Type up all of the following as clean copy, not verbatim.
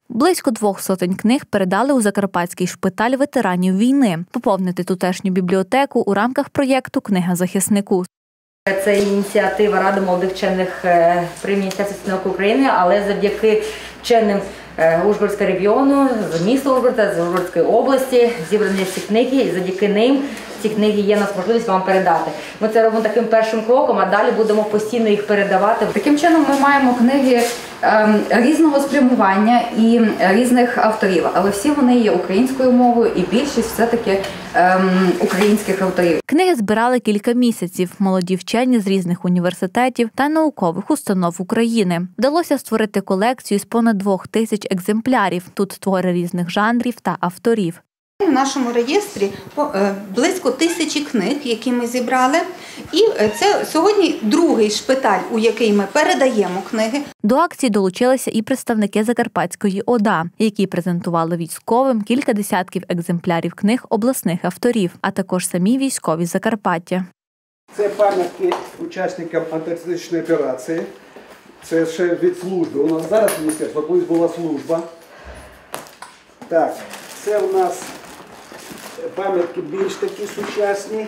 Близько 200 книг передали у Закарпатський шпиталь ветеранів війни. Поповнити тутешню бібліотеку у рамках проєкту «Книга захиснику». Це ініціатива Ради молодих вчених при Міністерстві науки України, але завдяки вченим Ужгородського регіону, з міста Ужгорода, з Ужгородської області зібрані ці книги, і завдяки ним ці книги є у нас можливість вам передати. Ми це робимо таким першим кроком, а далі будемо постійно їх передавати. Таким чином ми маємо книги різного спрямування і різних авторів, але всі вони є українською мовою і більшість все-таки українських авторів. Книги збирали кілька місяців молоді вчені з різних університетів та наукових установ України. Вдалося створити колекцію з понад 2000 екземплярів. Тут твори різних жанрів та авторів. У нашому реєстрі близько 1000 книг, які ми зібрали. І це сьогодні другий шпиталь, у який ми передаємо книги. До акції долучилися і представники Закарпатської ОДА, які презентували військовим кілька десятків екземплярів книг обласних авторів, а також самі військові Закарпаття. Це пам'ятки учасникам антитерористичної операції. Це ще від служби. У нас зараз міністерство, колись була служба. Так, це у нас пам'ятки більш такі сучасні.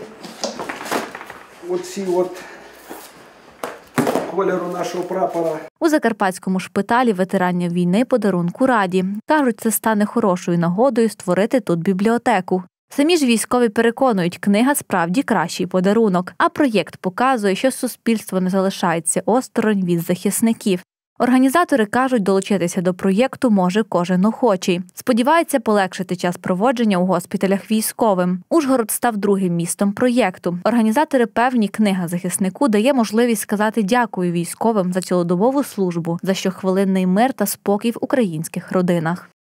Оці от кольору нашого прапора. У Закарпатському шпиталі ветеранів війни подарунку раді. Кажуть, це стане хорошою нагодою створити тут бібліотеку. Самі ж військові переконують, книга справді кращий подарунок. А проєкт показує, що суспільство не залишається осторонь від захисників. Організатори кажуть, долучитися до проєкту може кожен охочий. Сподіваються полегшити час проводження у госпіталях військовим. Ужгород став другим містом проєкту. Організатори певні, книга захиснику дає можливість сказати дякую військовим за цілодобову службу, за щохвилинний мир та спокій в українських родинах.